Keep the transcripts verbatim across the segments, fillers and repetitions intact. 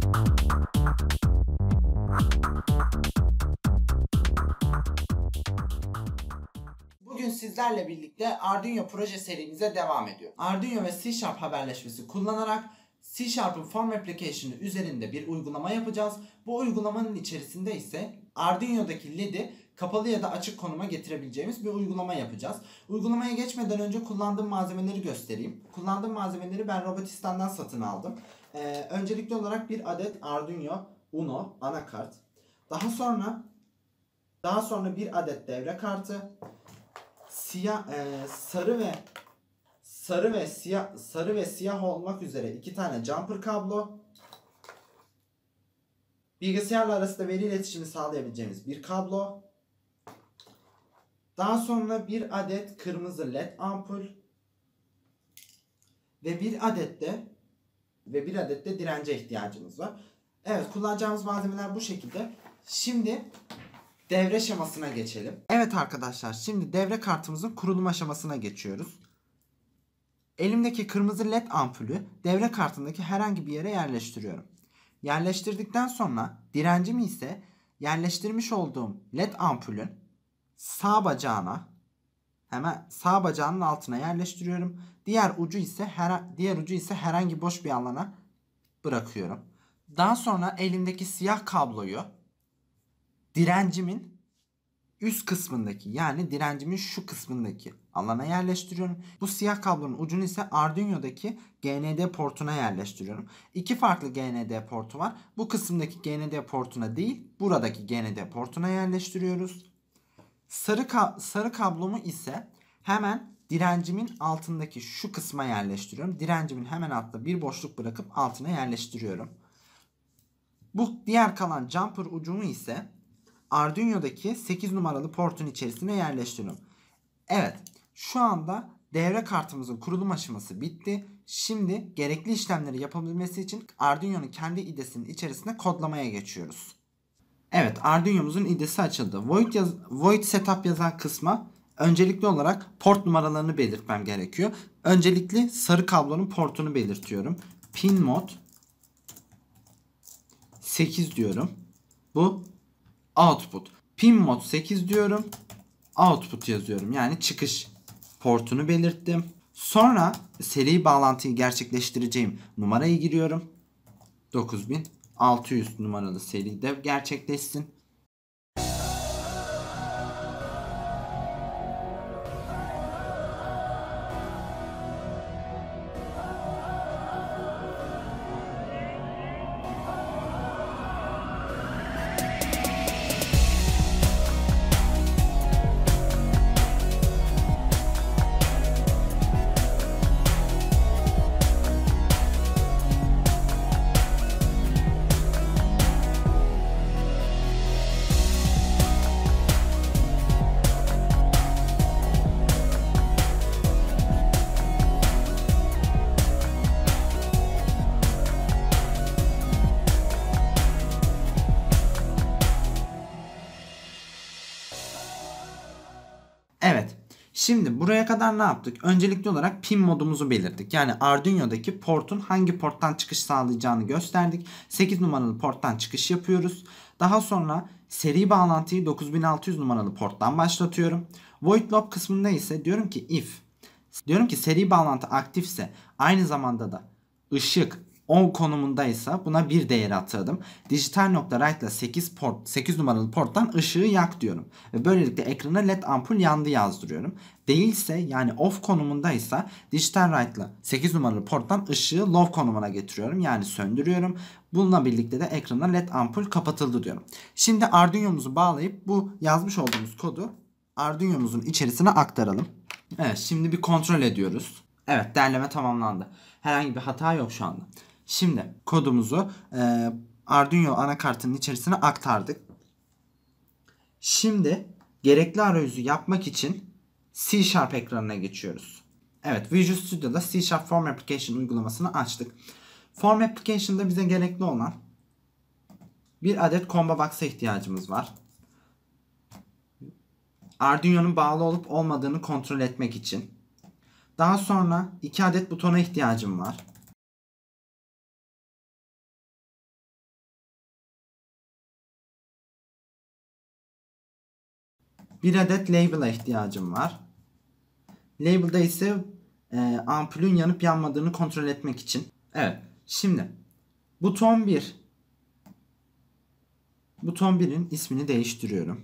Bugün sizlerle birlikte Arduino proje serimize devam ediyor. Arduino ve C Sharp haberleşmesi kullanarak C Sharp'ın Form Application'ı üzerinde bir uygulama yapacağız. Bu uygulamanın içerisinde ise Arduino'daki L E D'i kapalı ya da açık konuma getirebileceğimiz bir uygulama yapacağız. Uygulamaya geçmeden önce kullandığım malzemeleri göstereyim. Kullandığım malzemeleri ben Robotistan'dan satın aldım. Ee, öncelikli olarak bir adet Arduino Uno anakart. Daha sonra daha sonra bir adet devre kartı. Siyah, e, sarı ve sarı ve siyah sarı ve siyah olmak üzere iki tane jumper kablo, bilgisayarla arasında veri iletişimi sağlayabileceğimiz bir kablo, daha sonra bir adet kırmızı led ampul ve bir adet de ve bir adet de dirence ihtiyacımız var. Evet, kullanacağımız malzemeler bu şekilde. Şimdi devre şemasına geçelim. Evet arkadaşlar, şimdi devre kartımızın kurulum aşamasına geçiyoruz. Elimdeki kırmızı led ampulü devre kartındaki herhangi bir yere yerleştiriyorum. Yerleştirdikten sonra direncimi ise yerleştirmiş olduğum led ampulün sağ bacağına, hemen sağ bacağının altına yerleştiriyorum. Diğer ucu ise her diğer ucu ise herhangi boş bir alana bırakıyorum. Daha sonra elimdeki siyah kabloyu direncimin üst kısmındaki, yani direncimin şu kısmındaki alana yerleştiriyorum. Bu siyah kablonun ucunu ise Arduino'daki G N D portuna yerleştiriyorum. İki farklı G N D portu var. Bu kısımdaki G N D portuna değil, buradaki G N D portuna yerleştiriyoruz. Sarı, ka- sarı kablomu ise hemen direncimin altındaki şu kısma yerleştiriyorum. Direncimin hemen altta bir boşluk bırakıp altına yerleştiriyorum. Bu diğer kalan jumper ucumu ise Arduino'daki sekiz numaralı portun içerisine yerleştiriyorum. Evet, şu anda devre kartımızın kurulum aşaması bitti. Şimdi gerekli işlemleri yapabilmesi için Arduino'nun kendi I D E'sinin içerisine kodlamaya geçiyoruz. Evet, Arduino'muzun I D E'si açıldı. Void, yaz Void Setup yazan kısma öncelikli olarak port numaralarını belirtmem gerekiyor. Öncelikli sarı kablonun portunu belirtiyorum. Pin mod sekiz diyorum. Bu output. Pin mod sekiz diyorum. Output yazıyorum. Yani çıkış portunu belirttim. Sonra seri bağlantıyı gerçekleştireceğim numarayı giriyorum. dokuz bin altı yüz numaralı seride gerçekleşsin. Evet. Şimdi buraya kadar ne yaptık? Öncelikli olarak pin modumuzu belirttik. Yani Arduino'daki portun hangi porttan çıkış sağlayacağını gösterdik. sekiz numaralı porttan çıkış yapıyoruz. Daha sonra seri bağlantıyı dokuz bin altı yüz numaralı porttan başlatıyorum. Void loop kısmında ise diyorum ki if. Diyorum ki seri bağlantı aktifse, aynı zamanda da ışık on konumundaysa buna bir değeri atadım. Dijital nokta write ile sekiz port sekiz numaralı porttan ışığı yak diyorum. Ve böylelikle ekrana led ampul yandı yazdırıyorum. Değilse, yani off konumundaysa dijital write ile sekiz numaralı porttan ışığı low konumuna getiriyorum. Yani söndürüyorum. Bununla birlikte de ekrana led ampul kapatıldı diyorum. Şimdi Arduino'muzu bağlayıp bu yazmış olduğumuz kodu Arduino'muzun içerisine aktaralım. Evet, şimdi bir kontrol ediyoruz. Evet, derleme tamamlandı. Herhangi bir hata yok şu anda. Şimdi kodumuzu e, Arduino anakartının içerisine aktardık. Şimdi gerekli arayüzü yapmak için C Sharp ekranına geçiyoruz. Evet, Visual Studio'da C Sharp Form Application uygulamasını açtık. Form Application'da bize gerekli olan bir adet combo box'a ihtiyacımız var. Arduino'nun bağlı olup olmadığını kontrol etmek için. Daha sonra iki adet butona ihtiyacım var. Bir adet label'a ihtiyacım var. Label'da ise e, ampulün yanıp yanmadığını kontrol etmek için. Evet. Şimdi buton bir. Buton birin ismini değiştiriyorum.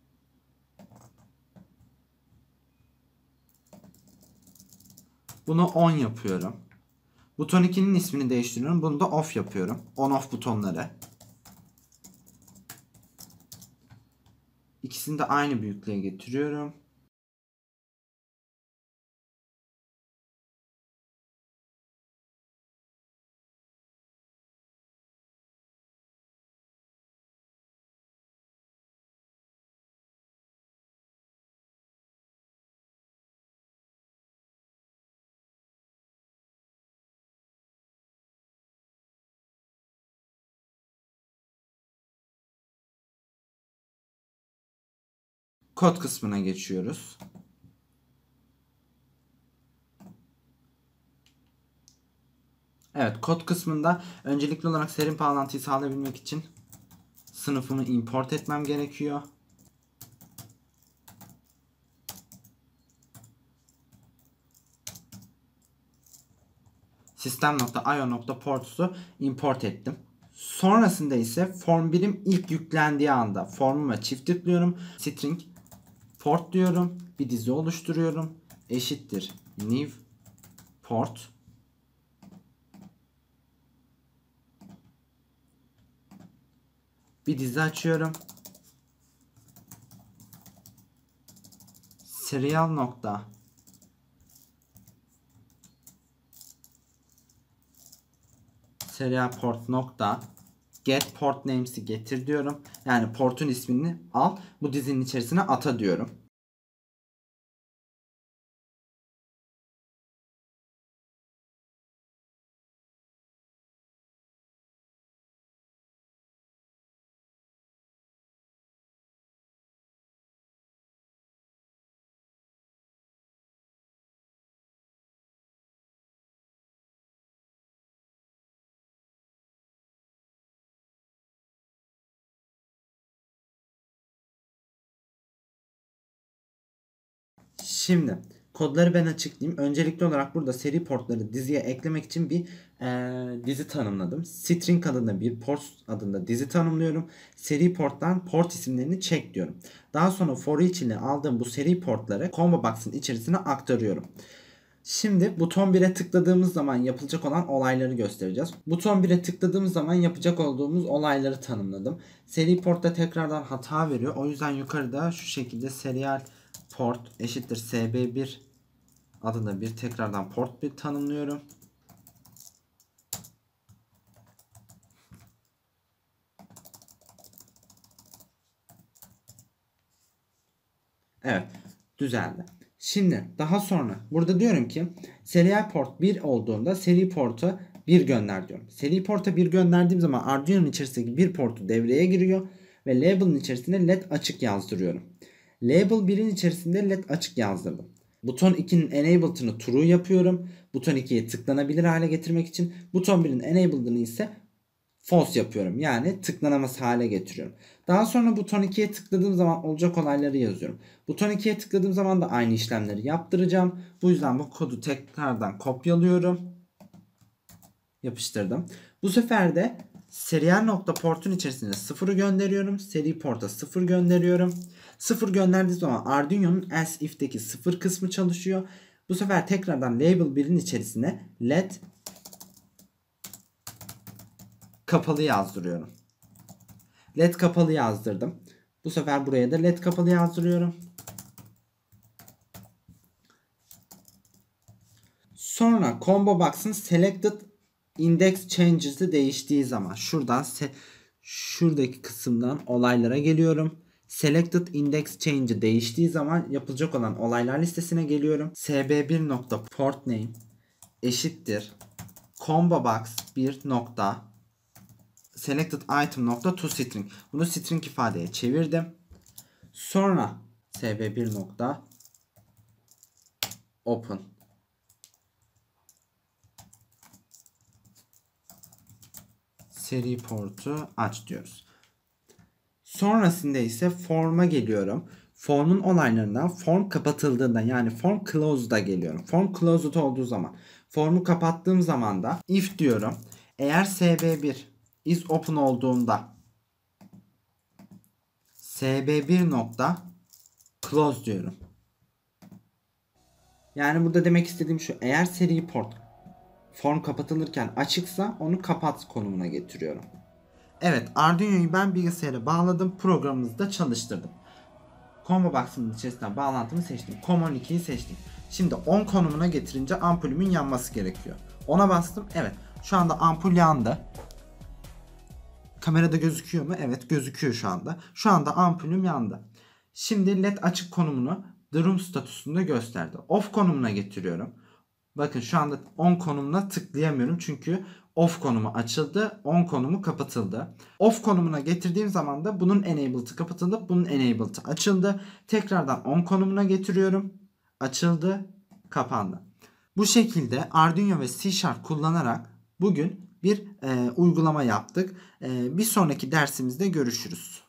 Bunu on yapıyorum. Buton ikinin ismini değiştiriyorum. Bunu da off yapıyorum. On off butonları. İkisini de aynı büyüklüğe getiriyorum. Kod kısmına geçiyoruz. Evet, kod kısmında öncelikli olarak seri bağlantıyı sağlayabilmek için sınıfımı import etmem gerekiyor. System.io.ports'u import ettim. Sonrasında ise form birim ilk yüklendiği anda formuma çift tıklıyorum. String port diyorum. Bir dizi oluşturuyorum. Eşittir new port. Bir dizi açıyorum. Serial nokta serial port nokta get port names'i getir diyorum. Yani portun ismini al, bu dizinin içerisine ata diyorum. Şimdi kodları ben açıklayayım. Öncelikli olarak burada seri portları diziye eklemek için bir e, dizi tanımladım. String adında bir port adında dizi tanımlıyorum. Seri porttan port isimlerini check diyorum. Daha sonra for each ile aldığım bu seri portları combo box'ın içerisine aktarıyorum. Şimdi buton bire tıkladığımız zaman yapılacak olan olayları göstereceğiz. Buton bire tıkladığımız zaman yapacak olduğumuz olayları tanımladım. Seri portta tekrardan hata veriyor. O yüzden yukarıda şu şekilde serial port eşittir S B bir adında bir tekrardan port bir tanımlıyorum. Evet, düzeldi. Şimdi daha sonra burada diyorum ki serial port bir olduğunda seri porta bir gönder diyorum. Seri porta bir gönderdiğim zaman Arduino'nun içerisindeki bir portu devreye giriyor ve label'ın içerisinde led açık yazdırıyorum. Label birin içerisinde led açık yazdırdım. Buton ikinin enabled'ını true yapıyorum. Buton ikiye tıklanabilir hale getirmek için. Buton birin enabled'ını ise false yapıyorum. Yani tıklanamaz hale getiriyorum. Daha sonra buton ikiye tıkladığım zaman olacak olayları yazıyorum. Buton ikiye tıkladığım zaman da aynı işlemleri yaptıracağım. Bu yüzden bu kodu tekrardan kopyalıyorum. Yapıştırdım. Bu sefer de serial nokta portun içerisine sıfırı gönderiyorum. Seri porta sıfır gönderiyorum. sıfır gönderdiği zaman Arduino'nun else if'teki sıfır kısmı çalışıyor. Bu sefer tekrardan label birin içerisine led kapalı yazdırıyorum. Led kapalı yazdırdım. Bu sefer buraya da led kapalı yazdırıyorum. Sonra combo box'ın selected index changes'ı değiştiği zaman şuradan şuradaki kısımdan olaylara geliyorum. Selected index change değiştiği zaman yapılacak olan olaylar listesine geliyorum. S B bir nokta port name eşittir combo box bir nokta selected item nokta to string. Bunu string ifadeye çevirdim. Sonra S B bir nokta open seri portu aç diyoruz. Sonrasında ise form'a geliyorum. formun olaylarından form kapatıldığında yani form closed'a geliyorum. Form closed olduğu zaman formu kapattığım zaman da if diyorum. Eğer S B bir is open olduğunda S B bir nokta close diyorum. Yani burada demek istediğim şu. Eğer seri port form kapatılırken açıksa onu kapat konumuna getiriyorum. Evet, Arduino'yu ben bilgisayara bağladım. Programımızı da çalıştırdım. Combo box'ımın içerisinden bağlantımı seçtim. Com on ikiyi seçtim. Şimdi on konumuna getirince ampulümün yanması gerekiyor. ona bastım. Evet. Şu anda ampul yandı. Kamerada gözüküyor mu? Evet, gözüküyor şu anda. Şu anda ampulüm yandı. Şimdi led açık konumunu the room statüsünde gösterdi. Off konumuna getiriyorum. Bakın şu anda on konumuna tıklayamıyorum çünkü off konumu açıldı, on konumu kapatıldı. Off konumuna getirdiğim zaman da bunun enabled'ı kapatıldı, bunun enabled'ı açıldı. Tekrardan on konumuna getiriyorum. Açıldı, kapandı. Bu şekilde Arduino ve C Sharp kullanarak bugün bir e, uygulama yaptık. E, bir sonraki dersimizde görüşürüz.